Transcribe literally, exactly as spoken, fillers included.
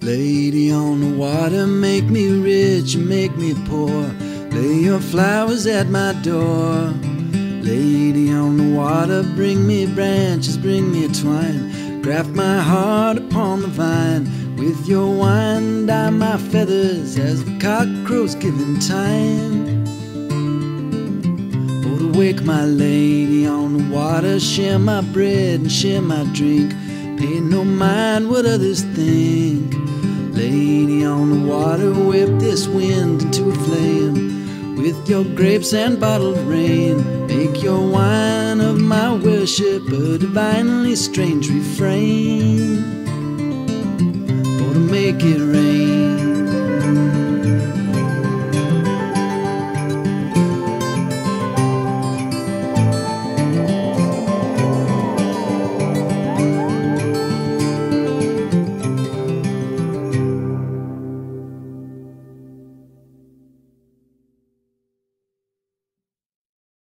Lady on the water, make me rich and make me poor. Lay your flowers at my door. Lady on the water, bring me branches, bring me a twine. Graft my heart upon the vine. With your wine, dye my feathers as the cock crows giving time. Oh, to wake my lady on the water, share my bread and share my drink. Pay no mind what others think. Lady on the water, whip this wind into a flame. With your grapes and bottled rain, make your wine of my worship a divinely strange refrain. Oh, to make it rain.